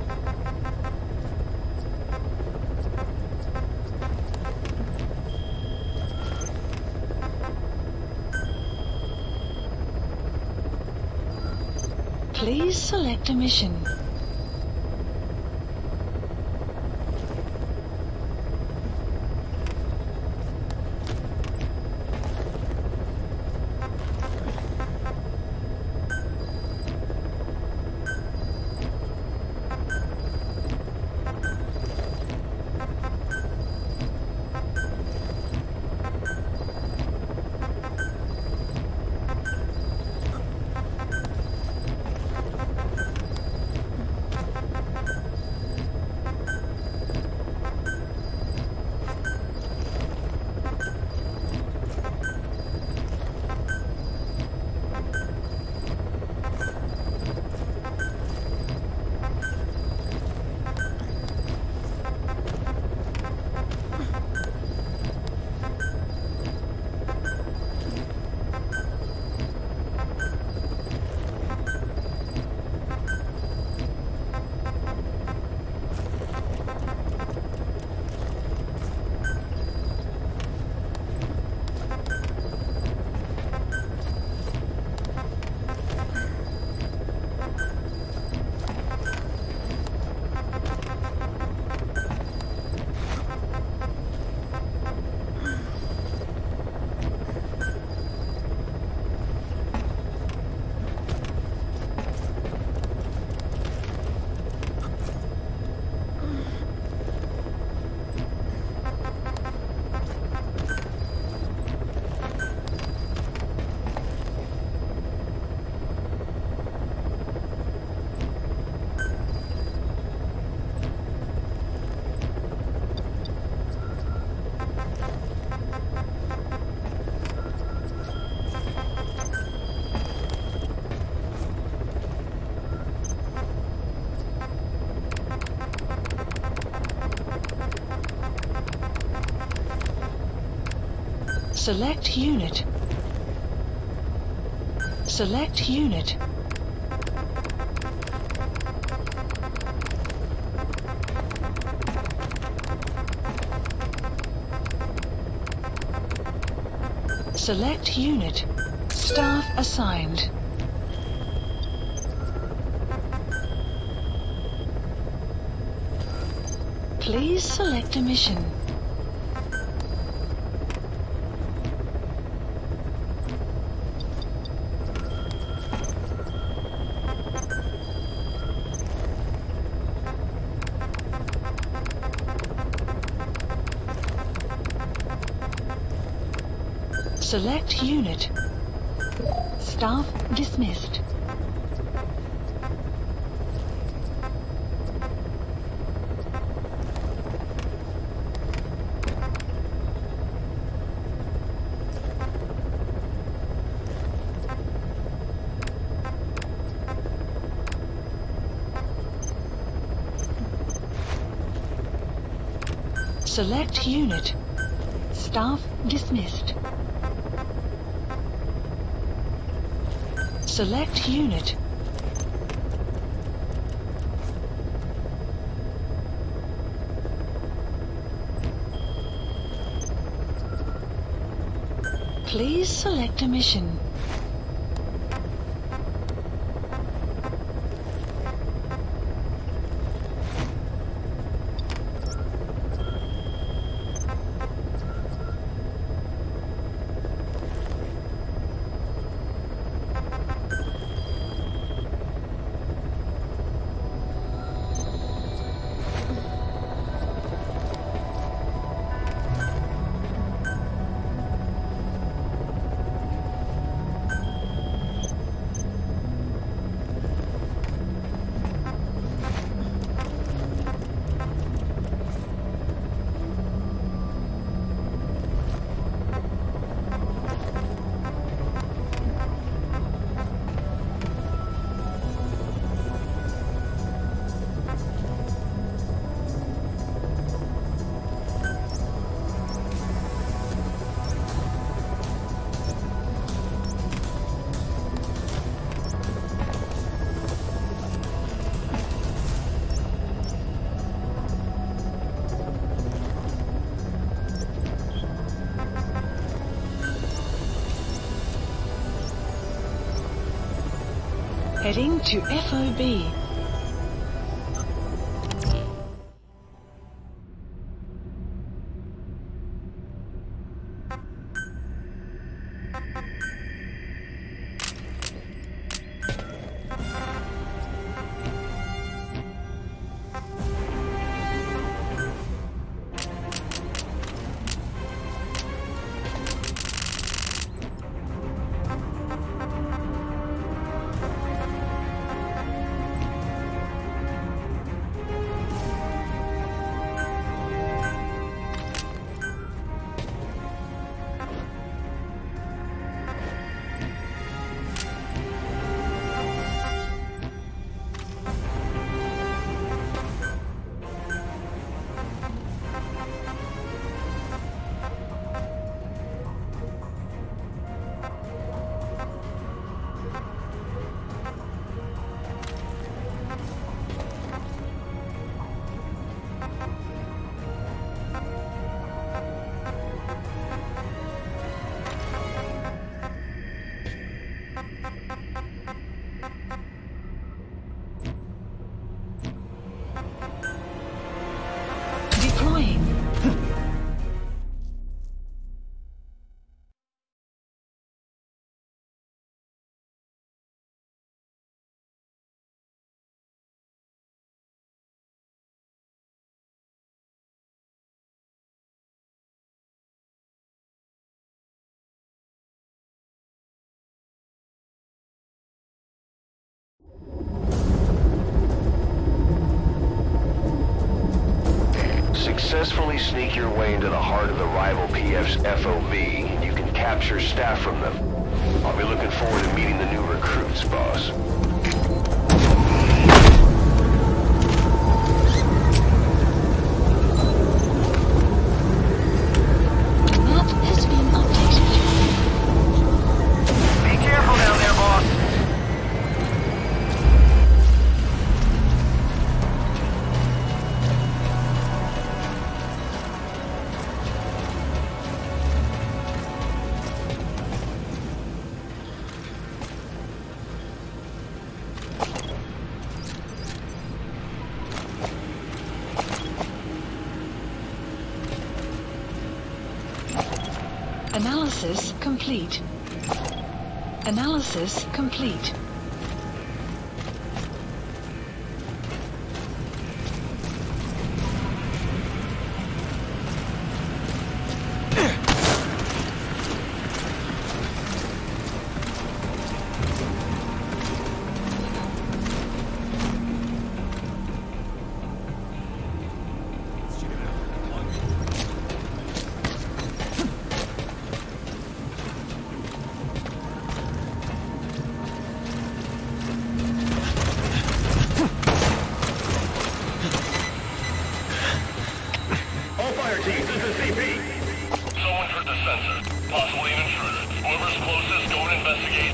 Please select a mission. Select unit. Select unit. Select unit. Staff assigned. Please select a mission. Select unit. Staff dismissed. Select unit. Staff dismissed. Select unit. Please select a mission. Heading to F O B. Deploying. Successfully sneak your way into the heart of the rival P F's F O B, and you can capture staff from them. I'll be looking forward to meeting the new recruits, boss. Map has been updated. Be careful down there, boss. Analysis complete. Analysis complete.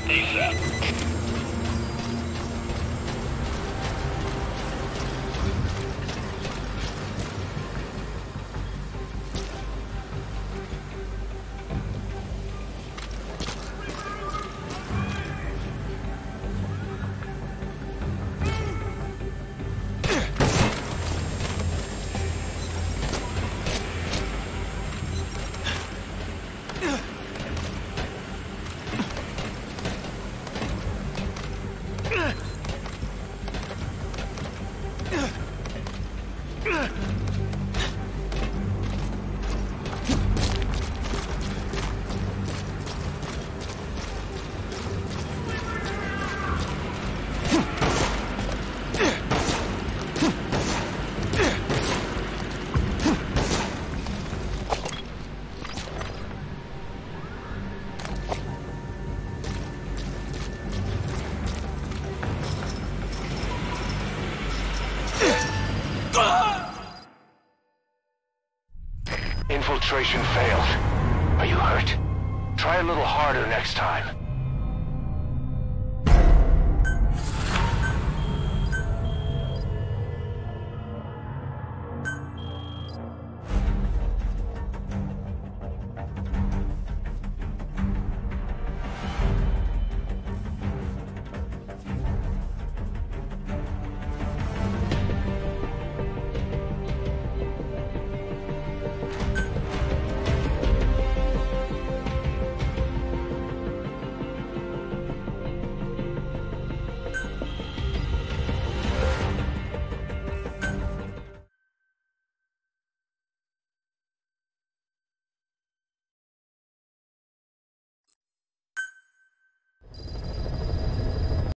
ASAP. Infiltration failed. Are you hurt? Try a little harder next time.